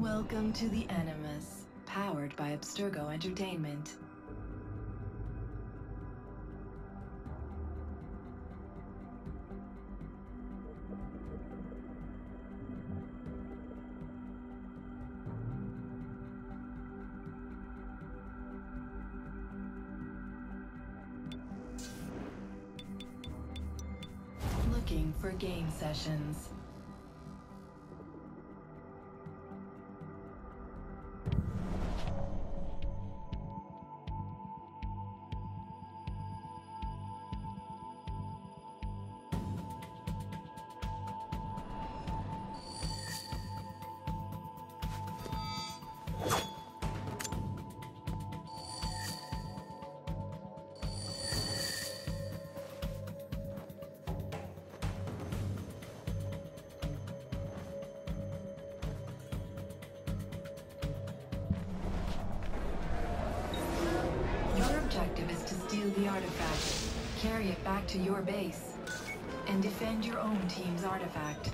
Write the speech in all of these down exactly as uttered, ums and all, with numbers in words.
Welcome to the Animus, powered by Abstergo Entertainment. Looking for game sessions. Objective is to steal the artifact, carry it back to your base, and defend your own team's artifact.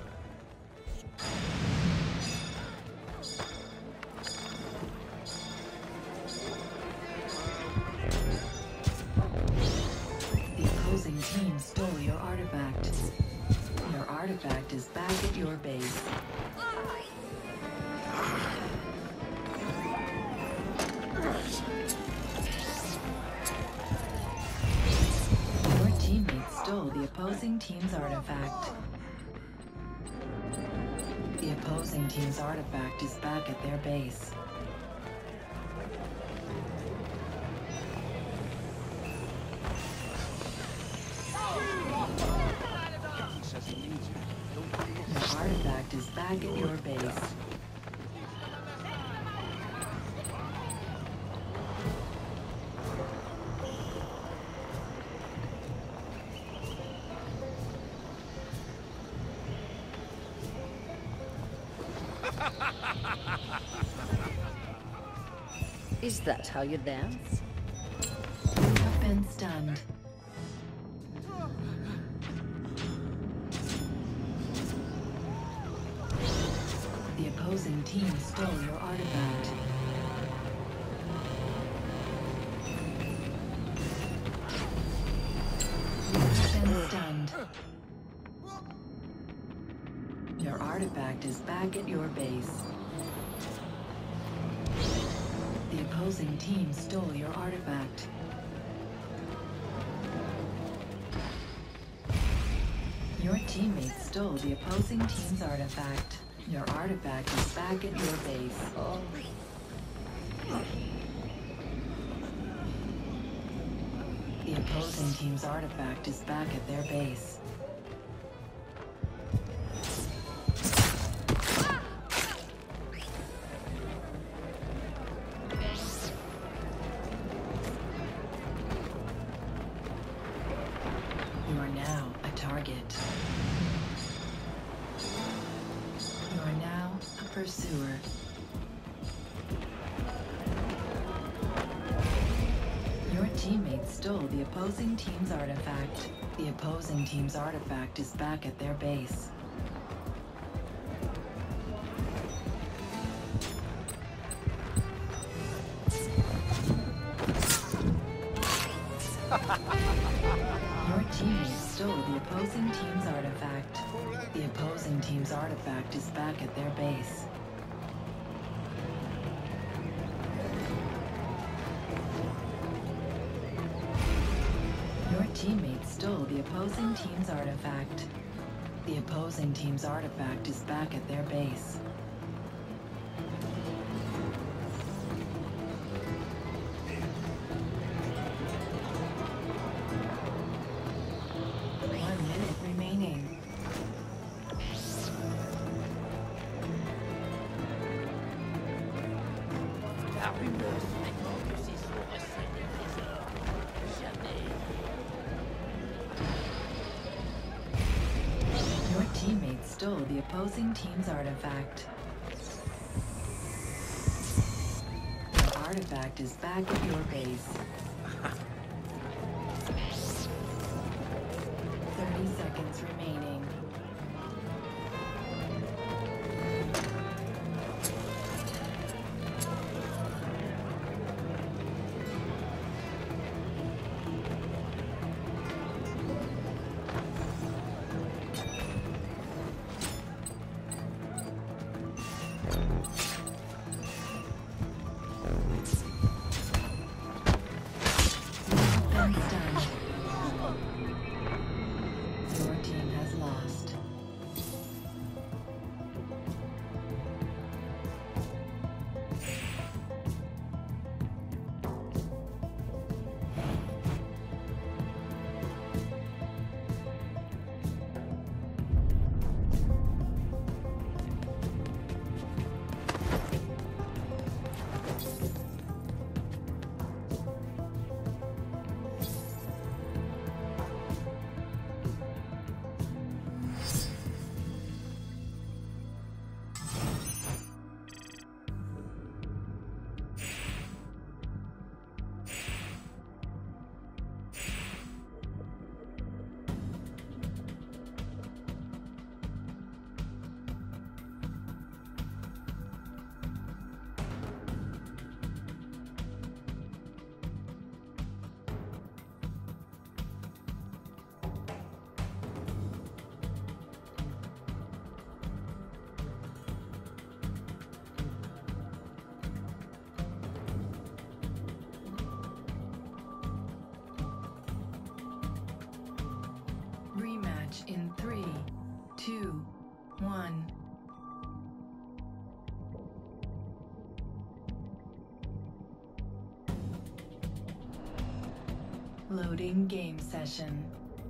The opposing team stole your artifact. Your artifact is back at your base. The opposing team's artifact. The opposing team's artifact is back at their base. The artifact is back at your base. Is that how you dance? You have been stunned. The opposing team stole your artifact. You have been stunned. Your artifact is back at your base. The opposing team stole your artifact. Your teammates stole the opposing team's artifact. Your artifact is back at your base. Oh. The opposing team's artifact is back at their base. You are now a target. You are now a pursuer. Your teammates stole the opposing team's artifact. The opposing team's artifact is back at their base. Your teammates stole the opposing team's artifact. The opposing team's artifact is back at their base. Your teammates stole the opposing team's artifact. The opposing team's artifact is back at their base. One minute remaining. La rumeur se répand que ces eaux recèlent des trésors. Jamais. Your teammates stole the opposing team's artifact. Your artifact is back at your base. thirty seconds remaining. two, one. Loading game session.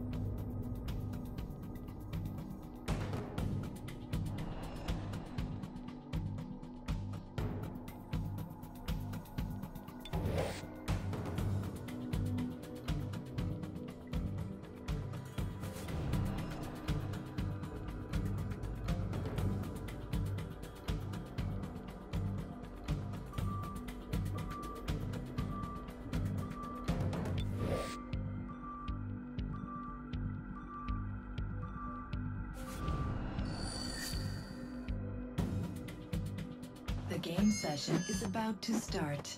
The game session is about to start.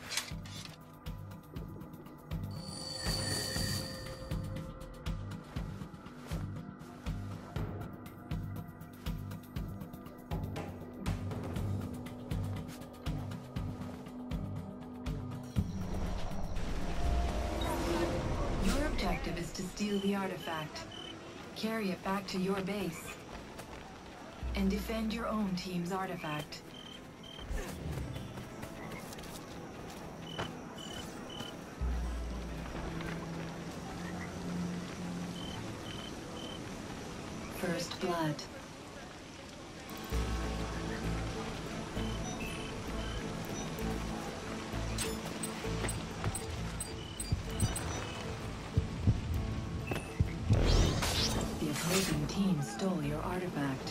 Your objective is to steal the artifact, carry it back to your base, and defend your own team's artifact. First blood. The opposing team stole your artifact.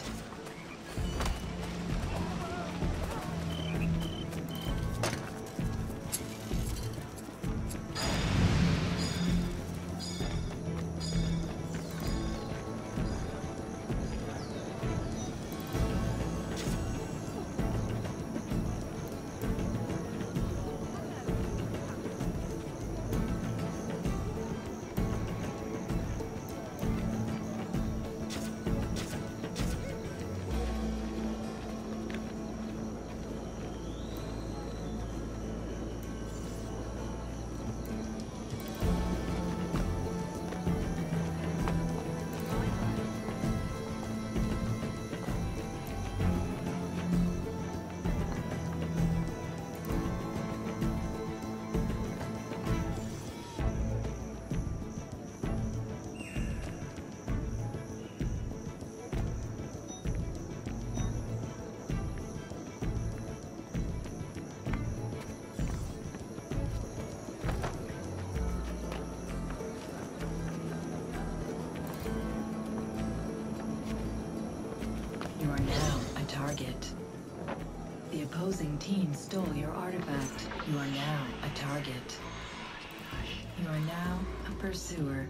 You are now a target. The opposing team stole your artifact. You are now a target. You are now a pursuer.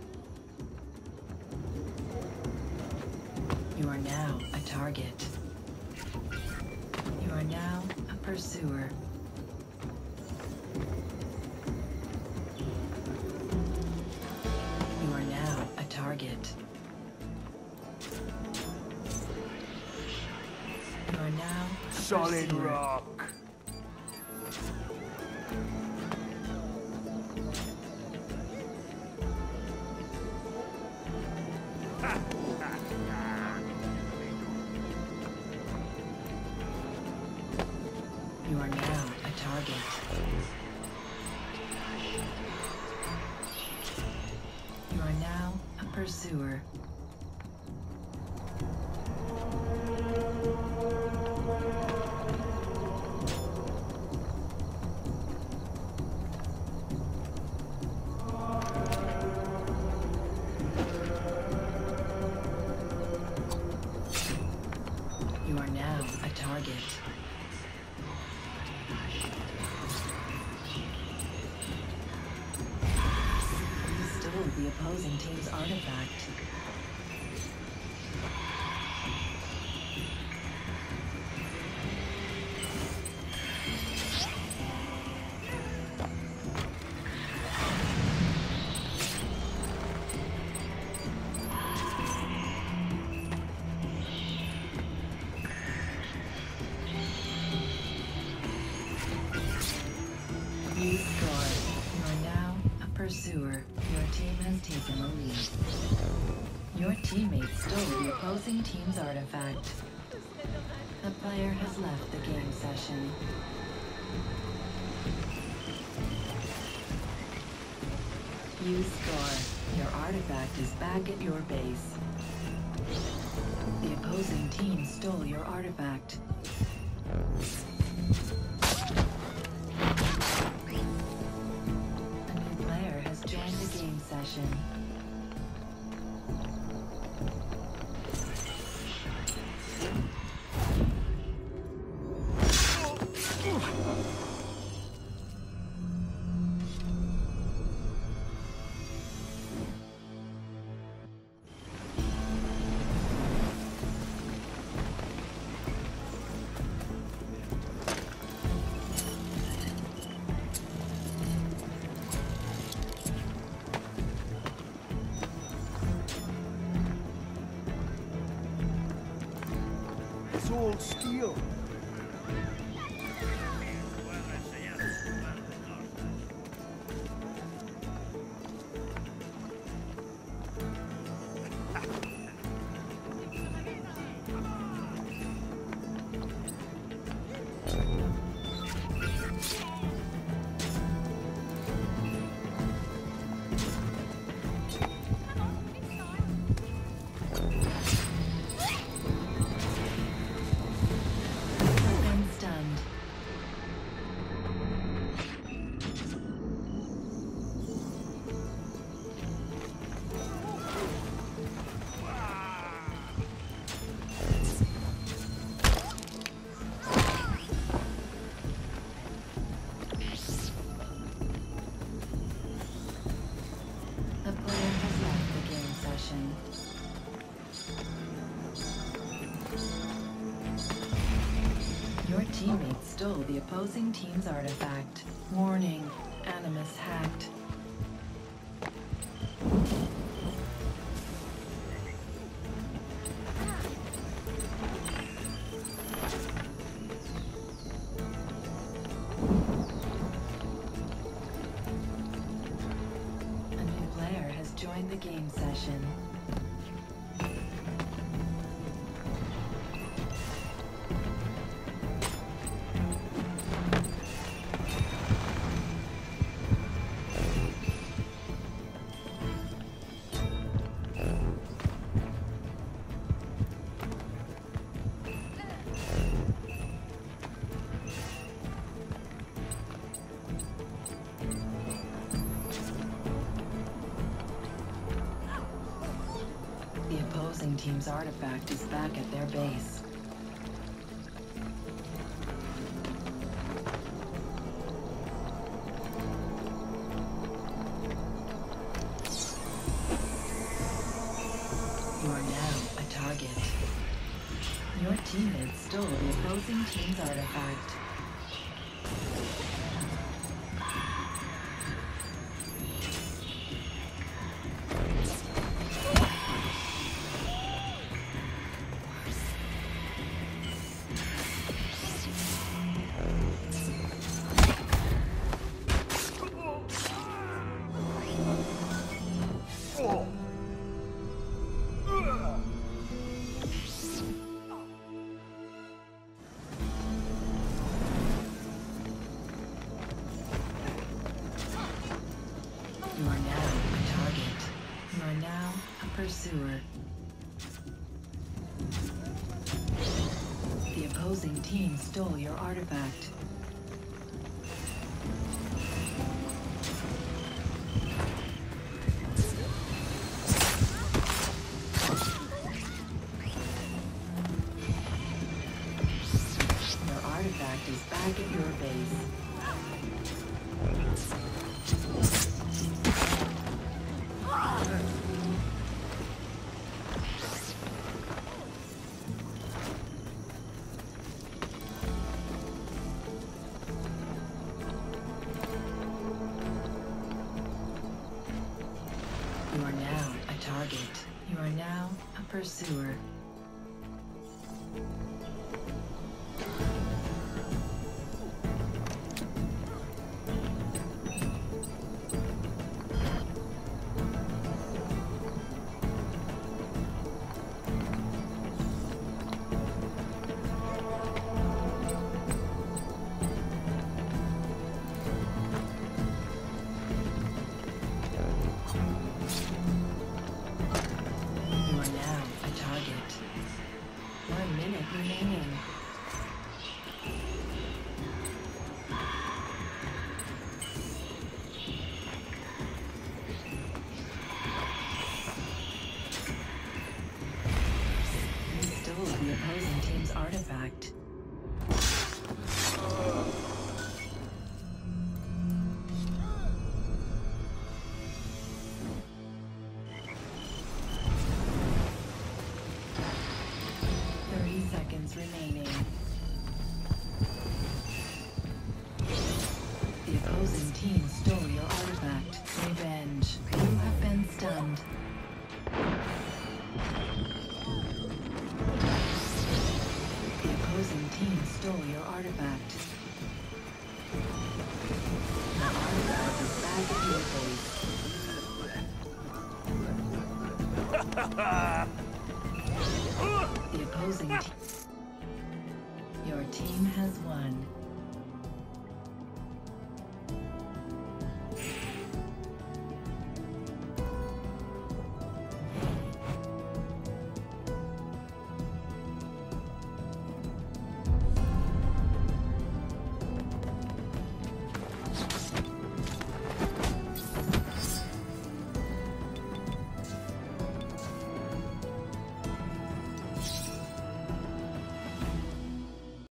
You are now a target. You are now a pursuer. You are now a target. You are now a Solid pursuer. rock. You are now a target. You are now a pursuer. You are now a target. You stole the opposing team's artifact. You scored. You are now a pursuer. Your team has taken the lead. Your teammate stole the opposing team's artifact. The player has left the game session. You score. Your artifact is back at your base. The opposing team stole your artifact. A new player has joined the game session. It's all steel. Your teammate stole the opposing team's artifact. Warning, Animus hacked. A new player has joined the game session. The opposing team's artifact is back at their base. You are now a target. Your teammates stole the opposing team's artifact. You are now a target. You are now a pursuer. The opposing team stole your artifact. Your artifact is back at your base. You are now a target. You are now a pursuer. a minute remaining. You stole the opposing team's artifact. Remaining. The opposing team stole your artifact. Revenge. You have been stunned. The opposing team stole your artifact. The artifact is back at your base. The opposing team. Your team has won.